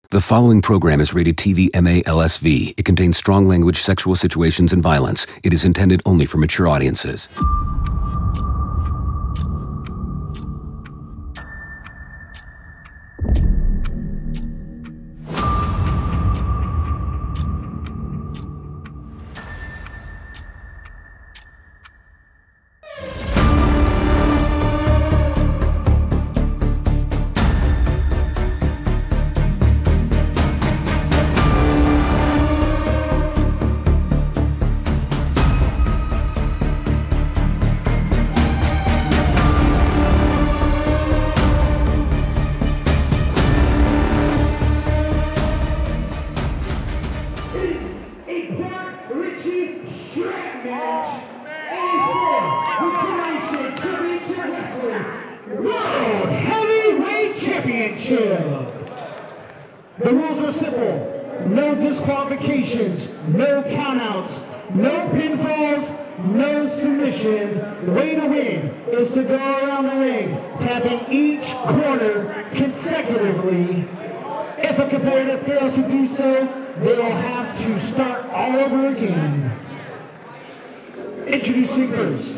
The following program is rated TV MA LSV. It contains strong language, sexual situations, and violence. It is intended only for mature audiences. The rules are simple. No disqualifications, no countouts, no pinfalls, no submission. The way to win is to go around the ring, tapping each corner consecutively. If a competitor fails to do so, they'll have to start all over again. Introducing first.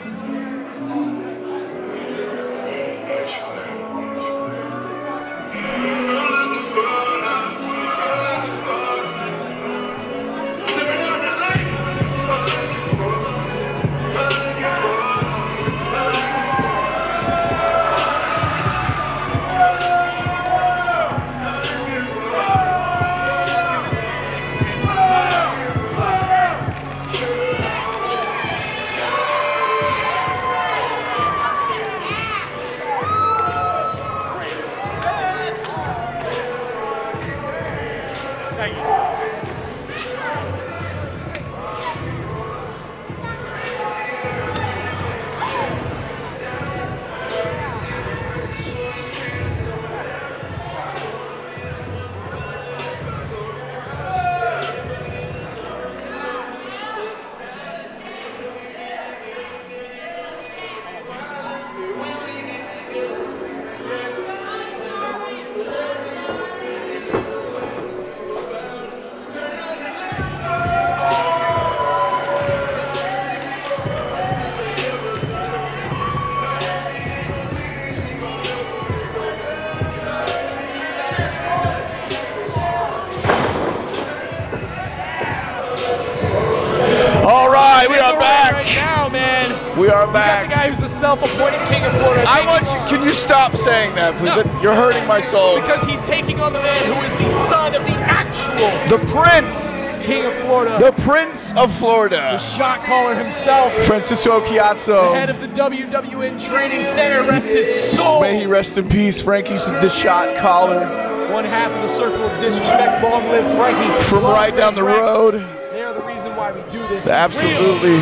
We are back. The guy who's the self-appointed king of Florida. I want you. Can you stop saying that, please? No. You're hurting my soul. Because he's taking on the man who is the son of the actual, the Prince, king of Florida, the Prince of Florida, the shot caller himself, Francisco Chiazzo, the head of the WWN Training Center. Rest his soul. May he rest in peace. Frankie's the shot caller. One half of the circle of disrespect. Long live Frankie. From right down the road. They are the reason why we do this. Absolutely.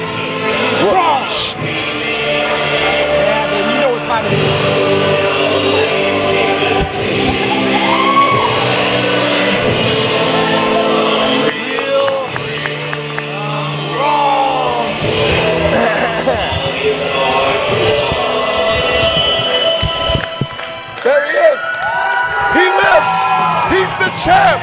He's raw. Yeah, man, you know what time it is. Real raw. There he is. He lives. He's the champ.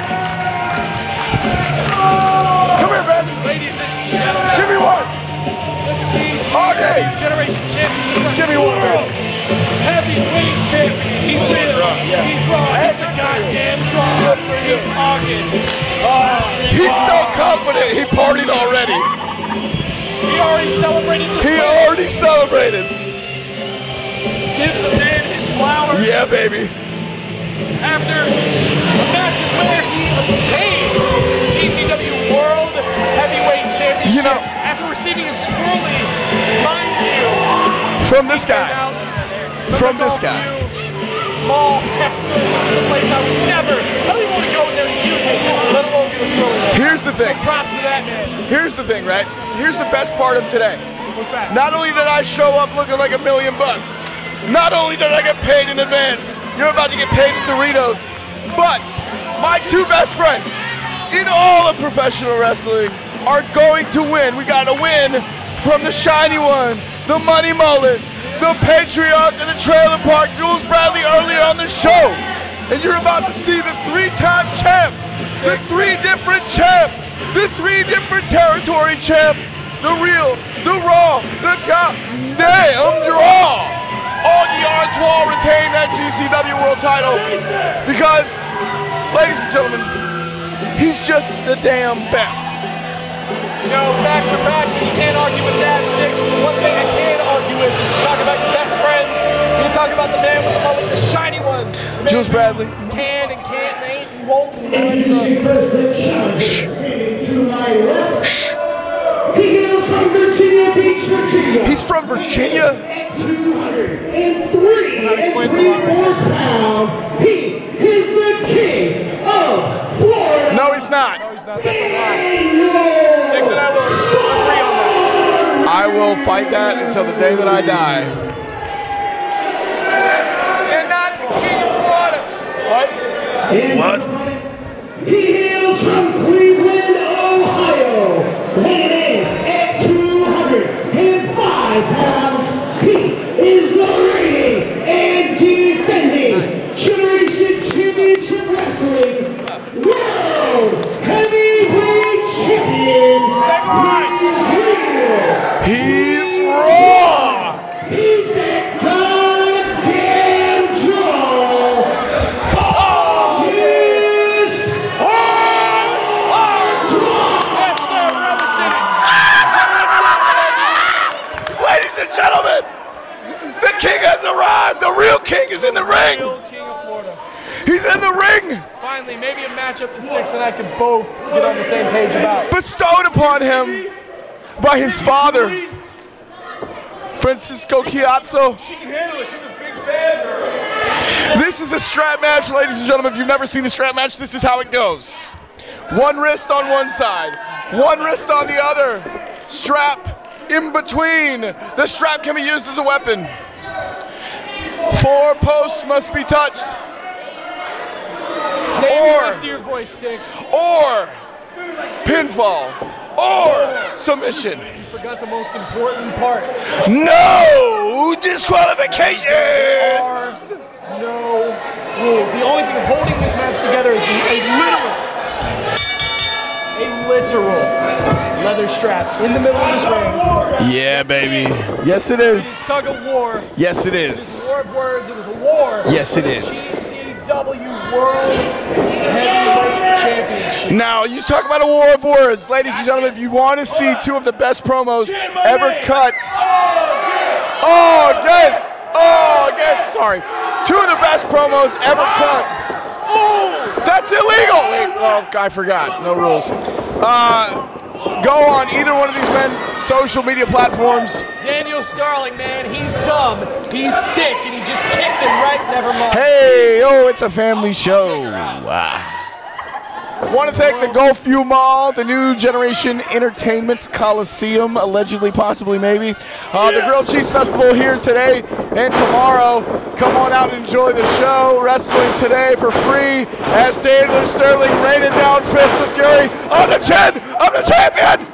Come here, man. Ladies and gentlemen. Give me one. Okay. Generation champion. Give me one. Heavyweight champion. He's real. He's raw. He's the goddamn draw. He's August. He's so confident. He partied already. He already celebrated this. He already celebrated. Give the man his flowers. Yeah, baby. After a match where he obtained the GCW World Heavyweight Championship, you know, after receiving a swirly mind view from this guy. From this guy. Mall, which is a place I would never, I don't even want to go in there and use it, let alone get a swirly. Here's the thing. So props to that man. Here's the thing, right? Here's the best part of today. What's that? Not only did I show up looking like $1 million, not only did I get paid in advance, you're about to get paid in Doritos, but my two best friends in all of professional wrestling are going to win. We got a win from the shiny one, the money mullet, the patriarch of the trailer park, Jules Bradley, earlier on the show. and you're about to see the 3-time champ, the 3 different champ, the 3 different territory champ, the real, the raw, the goddamn draw. Artois retain that GCW World title because, ladies and gentlemen, he's just the damn best. You know, facts are facts, and you can't argue with that, Sticks. But one thing I can argue with is you talk about your best friends. You talk about the man with the mullet, the shiny one. Jules Bradley. Can and can't, and ain't and won't. Introducing President Chavez, standing to my left. He hails from Virginia Beach, Virginia. He's from Virginia. At 203.75 pounds, he is the king of Florida. No, he's not. No, he's not. That's a lie. Sticks and I will agree on that. I will fight that until the day that I die. You're not the king of Florida. What? He hails from Cleveland, Ohio. Weighing in at 205 pounds, he is the reigning and defending Generation Championship Wrestling World Heavyweight Champion. He's raw. He's that goddamn draw. Ladies and gentlemen, the king has arrived. The real king is in the ring. Real king of Florida. He's in the ring. Finally, maybe a matchup the Sticks and I can both get on the same page about. Bestowed upon him by his father, Francisco Chiazzo. She can handle it. She's a big bad girl. This is a strap match, ladies and gentlemen. If you've never seen a strap match, this is how it goes. One wrist on one side, one wrist on the other. Strap in between. The strap can be used as a weapon. 4 posts must be touched. Save the rest of your voice, Sticks. Or pinfall, or submission. You forgot the most important part. No disqualifications. There are no rules. The only thing holding this match together is a literal leather strap in the middle of this ring. Yeah, baby. Yes, it is. Tug of war. Yes, it It is is. a war of words. It is a war. Yes, it is. GCW World Heavyweight Championship. Now, you talk about a war of words. Ladies and gentlemen, if you want to see 2 of the best promos ever cut. Oh, guys. Sorry. 2 of the best promos ever cut. That's illegal. Wait, oh, I forgot. No rules. Go on either one of these men's social media platforms. Daniel Starling, man, he's dumb, he's sick, and he just kicked him right, never mind. Hey, it's a family show. Want to thank the Gulfview Mall, the New Generation Entertainment Coliseum, allegedly, possibly, maybe. The Grilled Cheese Festival here today and tomorrow. Come on out and enjoy the show. Wrestling today for free as Daniel Starling raining down Fist of Fury on the chin of the champion.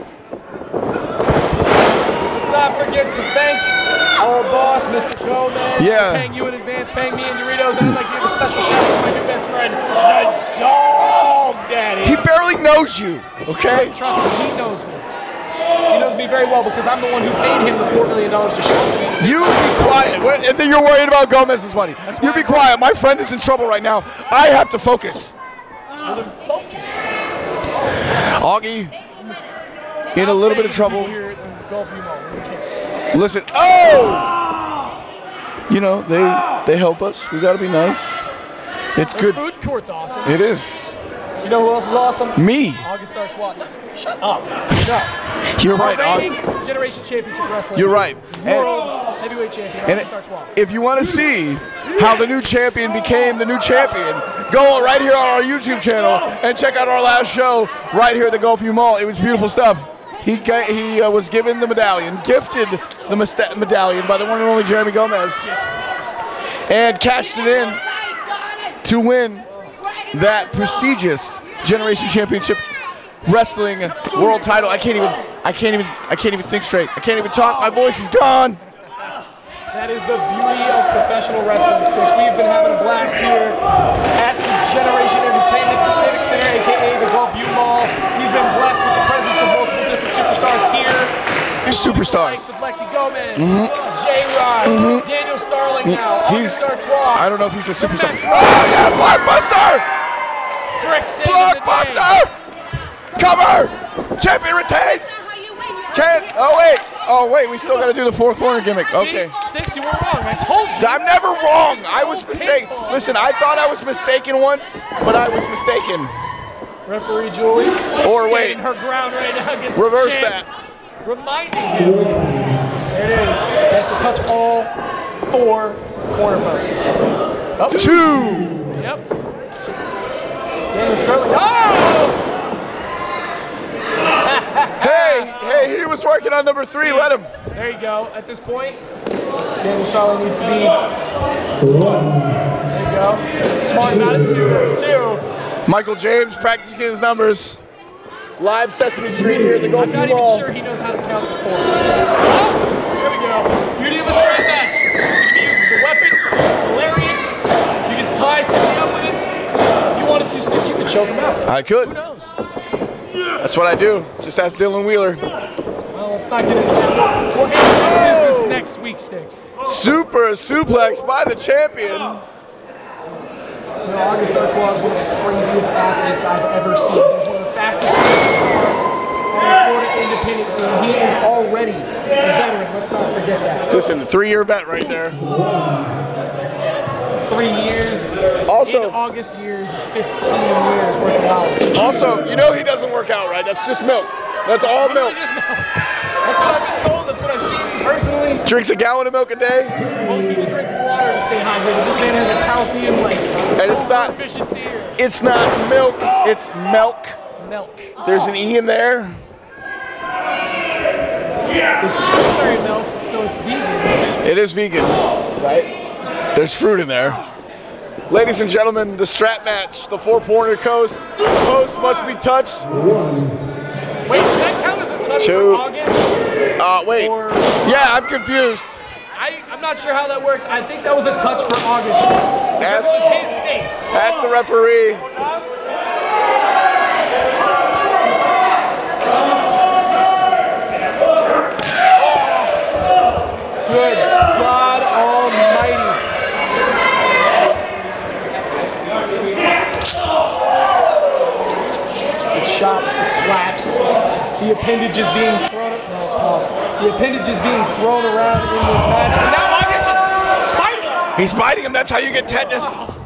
Let's not forget to thank our boss, Mr. Gomez, for paying you in advance, paying me in Doritos, and I'd like to give a special shout out to my new best friend, the Dog Daddy. He barely knows you, okay? Trust me, he knows me. He knows me very well because I'm the one who paid him the $4 million to show up to me. You be quiet. And then you're worried about Gomez's money. You be quiet. My friend is in trouble right now. I have to focus. Well, then focus. Augie, in a little bit of trouble. Here at the Gulfview Mall. Who cares? Listen. You know, they help us. We got to be nice. It's Their good. food court's awesome. It is. You know who else is awesome? Me. August Artois. No, shut up. No. You're right, Reigning Augie. Generation Championship Wrestling. You're right. World Heavyweight Champion, And August Artois. if you want to see how the new champion became the new champion, go right here on our YouTube channel and check out our last show right here at the Gulfview Mall. It was beautiful stuff. He was given the medallion, gifted the medallion by the one and only Jeremy Gomez, and cashed it in to win that prestigious Generation Championship Wrestling World title. I can't even think straight. I can't even talk. My voice is gone. That is the beauty of professional wrestling, Sticks. We've been having a blast here at superstars. Lexi Gomez, J-Rod, Daniel Starling now, August Artois. I don't know if he's a superstar. Oh, yeah, Blockbuster! Blockbuster! Cover! Champion retains! Can't. Oh, wait, we still got to do the four-corner gimmick. Okay. Six, you were wrong. I told you. I'm never wrong. I was mistaken. Listen, I thought I was mistaken once, but I was mistaken. Referee Julie. Or wait. Her ground right now against reverse the champ, that. reminding him. There it is. He has to touch all 4 corner posts. Oh. 2. Yep. Daniel Starling. Oh! Hey, he was working on number 3. Let him. There you go. At this point, Daniel Starling needs to be. There you go. Smart about it too. That's 2. Michael James practicing his numbers. Live Sesame Street here at the Golden I'm not Ball. even sure he knows how to count to 4. Oh, here we go. Beauty of a strap match. It can be used as a weapon, a lariat. You can tie somebody up with it. If you wanted 2 sticks, you could choke him out. I could. Who knows? That's what I do. Just ask Dylan Wheeler. Well, let's not get into that. We'll handle this next week, Sticks. Super suplex by the champion. August Artois is one of the craziest athletes I've ever seen. He's one of the fastest stars on the Florida independent scene. He is already a veteran. Let's not forget that. Listen, a 3-year vet right there. 3 years. Also, in August years, 15 years worth of knowledge. Also, you know he doesn't work out, right? That's just milk. That's all milk. Just milk. That's what I've been told. That's what I've seen personally. Drinks a gallon of milk a day. Most people drink water to stay hydrated. This man has a calcium and it's not deficiency here. It's not milk. It's milk. Milk. There's an E in there. It's strawberry milk, so it's vegan. It is vegan, right? There's fruit in there. Ladies and gentlemen, the strap match, the 4-corner post must be touched. Wait, does that count as a touch for August? Wait. Yeah, I'm confused. I'm not sure how that works. I think that was a touch for August. That was his face. Ask the referee. Good God Almighty. The shots, the slaps, the appendage is being thrown. The appendage is being thrown around in this match. And now August is biting him. He's biting him. That's how you get tetanus.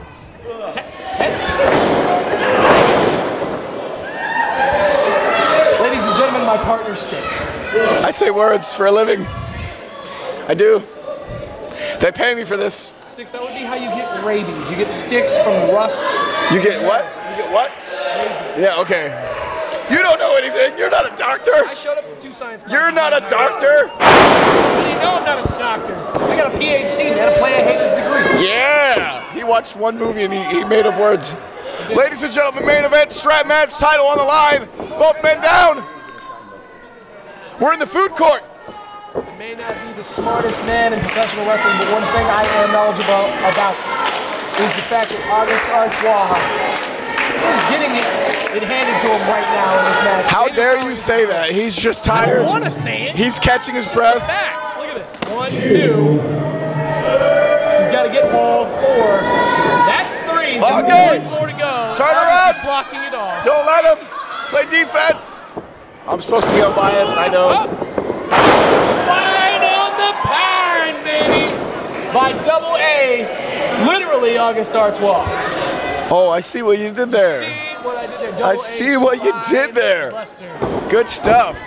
Ladies and gentlemen, my partner Sticks. I say words for a living. I do. They pay me for this. Sticks, that would be how you get rabies. You get sticks from rust. You get what? You get what? Rabies. Yeah, okay. You don't know anything. You're not a doctor. I showed up to 2 science classes. You're not a doctor. How do you know I'm not a doctor? I got a PhD, man. A play I hate his degree. Yeah. He watched one movie and he made up words. Ladies and gentlemen, main event, strap match, title on the line. Both men down. We're in the food court. I may not be the smartest man in professional wrestling, but one thing I am knowledgeable about is the fact that August Artois is getting it handed to him right now in this match. How dare you say that? He's just tired. I don't want to say it. He's catching his it's breath. Just the facts. Look at this. 1, 2. He's got to get all 4. That's 3. He's got one more to go. Turn around. Blocking it off. Don't let him play defense. I'm supposed to be unbiased, I know. Oh. Spine on the parent, baby. By Double A, literally August Artois. Oh, I see what you did there. See what I did there. I see what you did there. Good stuff.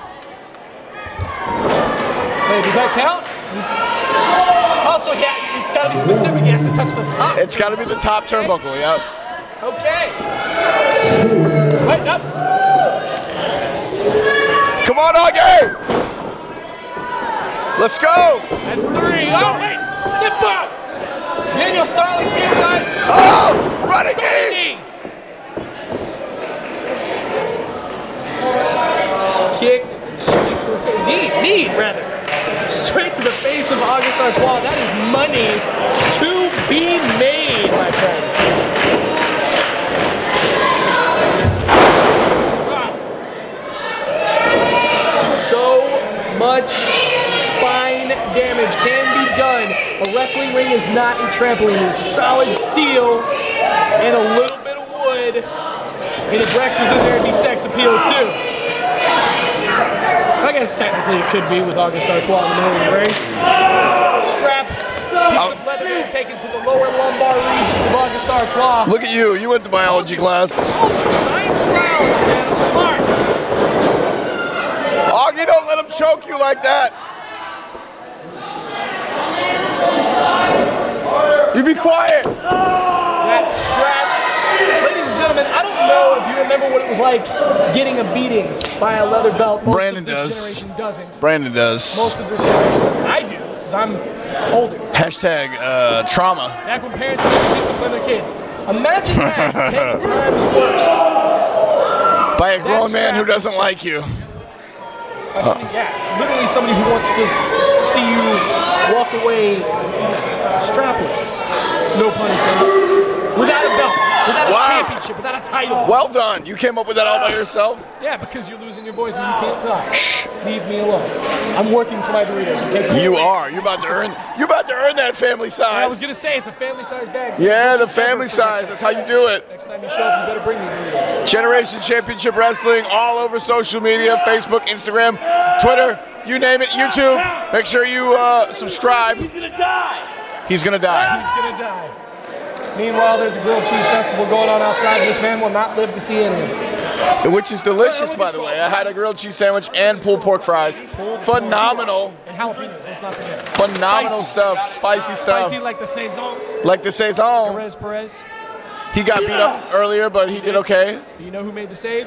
Wait, does that count? Also, yeah, it's got to be specific. He has to touch the top. It's got to be the top turnbuckle, yep. Okay. Wait, up. Come on, Augie! Let's go! That's 3. Oh, wait! Nip up! Daniel Starling, oh! Running knee! Kicked knee, rather. Straight to the face of August Artois. That is money to be made, my friend. So much trampoline is solid steel and a little bit of wood. And if Rex was in there, it'd be sex appeal too. I guess technically it could be with August Artois in the middle of the ring. Strap, piece of leather being taken to the lower lumbar regions of August Artois. Look at you. You went to biology class. Science and biology, man. I'm smart. Augie, don't let him choke you like that. You be quiet. That strap. Ladies and gentlemen, I don't know if you remember what it was like getting a beating by a leather belt. Most Brandon of this does. generation doesn't. Brandon does. Most of this generation doesn't. I do, because I'm older. Hashtag trauma. Back when parents used to discipline their kids. Imagine that 10 times worse. By a grown man who doesn't like you. By somebody, yeah, literally somebody who wants to see you walk away strapless. No pun intended. Without a belt, without a championship, without a title. Well done. You came up with that all by yourself? Yeah, because you're losing your voice and you can't talk. Shh. Leave me alone. I'm working for my Doritos, okay? You are. You're about to earn that family size. I was gonna say it's a family size bag. Yeah, the family size. That's how you do it. Next time you show up, you better bring me Doritos. Generation Championship Wrestling all over social media, Facebook, Instagram, Twitter, you name it, YouTube. Make sure you subscribe. He's gonna die. He's gonna die. He's gonna die. Meanwhile, there's a grilled cheese festival going on outside. This man will not live to see any of it. Which is delicious, by the way. I had a grilled cheese sandwich and pulled pork fries. Phenomenal. And jalapenos, let's not forget. Phenomenal stuff. Spicy stuff. Spicy like the Saison. Like the Saison. Perez. He got beat up earlier, but he did okay. Do you know who made the save?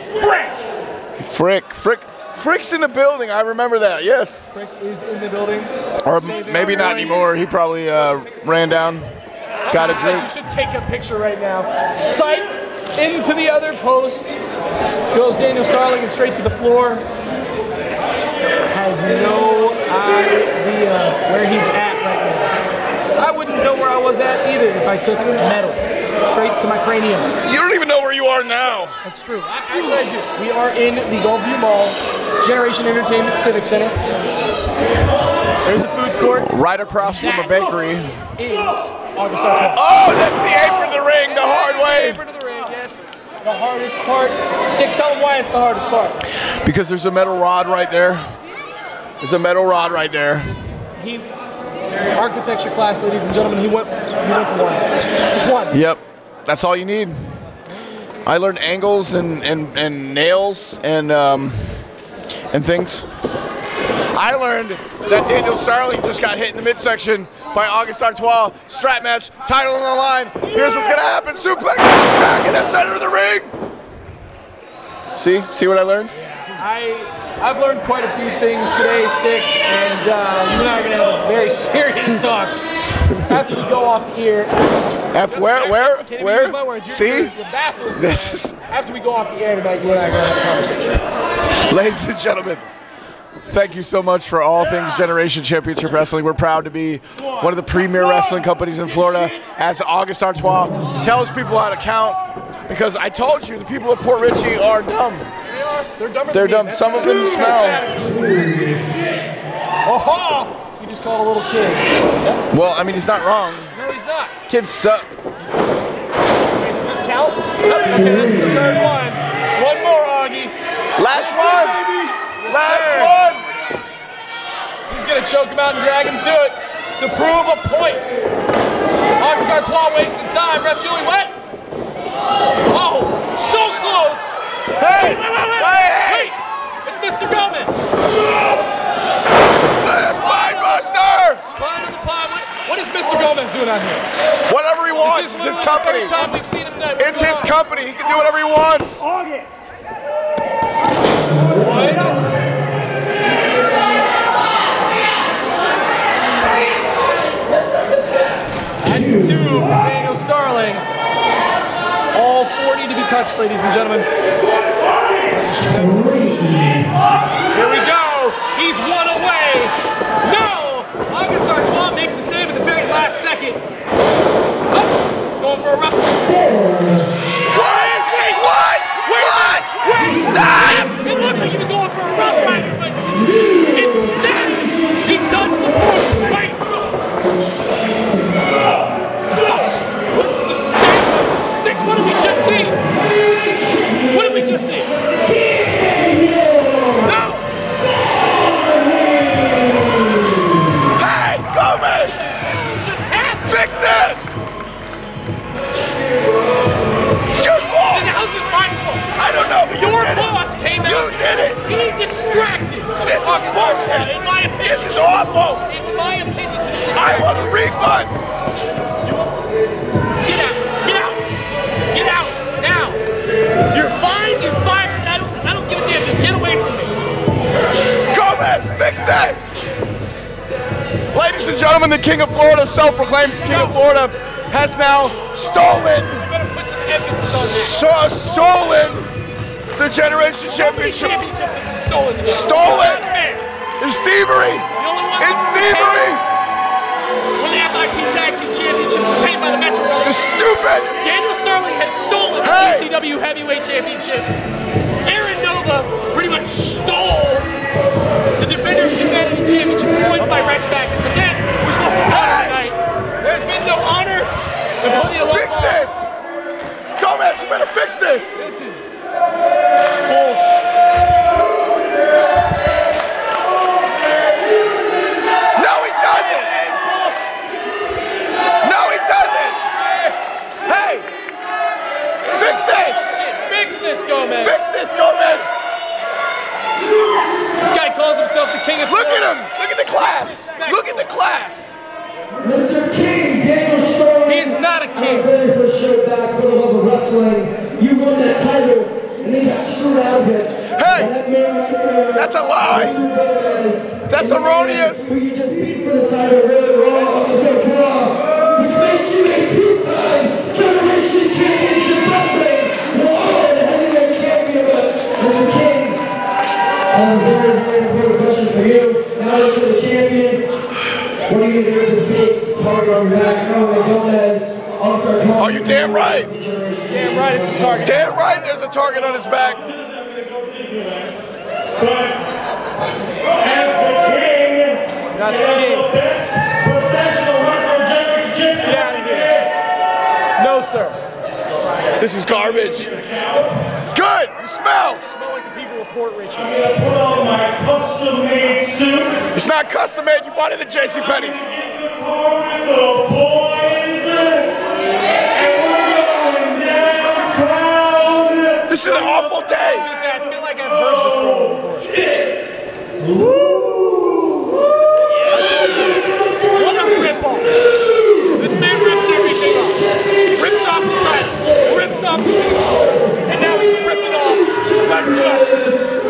Frick's in the building. I remember that. Yes. Frick is in the building. Or maybe not anymore. He probably ran down. Got his drink. You should take a picture right now. Psych into the other post. Goes Daniel Starling and straight to the floor. Has no idea where he's at right now. I wouldn't know where I was at either if I took metal straight to my cranium. You don't even know where you are now. That's true. Actually, I do. We are in the Gulfview Mall, Generation Entertainment Civic Center. There's a food court. Right across from a bakery. Is August Artois. Oh, that's the apron of the ring, the hard way. Apron of the ring, yes. The hardest part. Sticks, tell them why it's the hardest part. Because there's a metal rod right there. There's a metal rod right there. Architecture class, ladies and gentlemen, he went to one. Just one. Yep. That's all you need. I learned angles and nails and things. I learned that Daniel Starling just got hit in the midsection by August Artois. Strap match, title on the line. Here's what's gonna happen. Suplex back in the center of the ring. See what I learned? I've learned quite a few things today, Sticks, and you and I are gonna have a very serious talk after we go off the air. Where? Use my words. See? You're baffling. This is. After we go off the air tonight, you and I are gonna have a conversation. Ladies and gentlemen, thank you so much for all things Generation Championship Wrestling. We're proud to be one of the premier wrestling companies in Florida. As August Artois tells people how to count, because I told you the people of Port Richey are dumb. They are. They're dumber They're than me. dumb. Some of them smell. Oh, you just called a little kid. Yep. Well, I mean, he's not wrong. No, he's not. Kids suck. Wait, does this count? Oh, okay, that's the third one. One more, Augie. Last one. Last one. He's going to choke him out and drag him to it to prove a point. August Artois wasting time. Ref Julie, what? Oh, so close. Hey, Wait. It's Mr. Gomez. Spine Buster. Spine of the pie. What is Mr. Gomez doing out here? Whatever he wants. It's his company. The third time we've seen him tonight. It's his company. He can do whatever he wants. August. That's two from Daniel Starling. All 40 to be touched, ladies and gentlemen. That's what she said. Here we go. He's one away. No! August Artois makes the save at the very last second. Oh, going for a rough. What? Stop! It looked like he was going for a rough rider, but instead, he touched the board right. what did we just see? What did we just see? No! Hey, Gomez! Just happened! Fix this! It's your fault! How's it my fault? I don't know, but Your boss came out. You did it! He distracted. This is bullshit! In my opinion. This is awful! In my opinion. I want a refund! Get out! Get out! Get out! Now! You're fined, you're fired, I don't give a damn, just get away from me! Gomez, fix this! Ladies and gentlemen, the King of Florida, self-proclaimed King of Florida, has now stolen the Generation Championship. Championships have been stolen today. Stolen! It's thievery! The only one It's thievery! When the FIP Tag Team Championships retained by the Metro. This is stupid! Daniel Starling has stolen the GCW Heavyweight Championship. Aaron Nova pretty much stole the Defender of Humanity Championship coined by Rex Backus. Again, we're supposed to honor tonight. There's been no honor. Fix this! Gomez, you better fix this! This is bullshit. No, he doesn't! No, he doesn't! Hey! Fix this! Fix this, Gomez! Fix this, Gomez! This guy calls himself the King of Look Florida. at him! Look at the class! Look at the class! Mr. King, Daniel Starling. He's not a king. Ready for a show back for the love of wrestling. You won that title, and they got screwed out of it. Hey! That man right there, That's a lie! That's erroneous! who you just beat for the title really wrong on the Raw, which makes you a two-time Generation Championship Wrestling. Whoa, the heavyweight champion, Mr. King. I have a very, very important question for you. Now that you're the champion, what are you going to do with this big target on your back? Gomez, All-Star Tournament. Oh, you're damn right! Damn right, it's a target. Damn right there's a target on his back! But as the king, Not the and king. the best professional wrestler Generation Championship. Get out of here. No, sir. This is garbage. Good! You smell! Smell like the people of Port Richey. I'm gonna put on my custom-made suit. It's not custom made, you bought it at JCPenney's. Get the car with the boys, and we're going downtown. This is an awful day! I feel like I've heard this before. What a rip-off. This man rips everything off. Rips off the title. Rips off the and now he's ripping off the guts.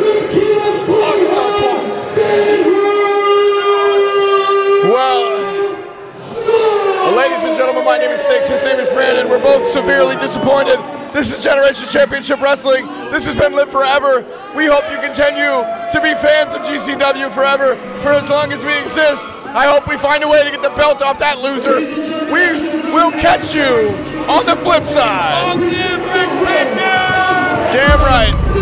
Well, ladies and gentlemen, my name is Sticks, his name is Brandon. We're both severely disappointed. This is Generation Championship Wrestling. This has been Live Forever. We hope you continue to be fans of GCW forever, for as long as we exist. I hope we find a way to get the belt off that loser. We will catch you on the flip side. Oh, yeah, Rex Backus! Damn right.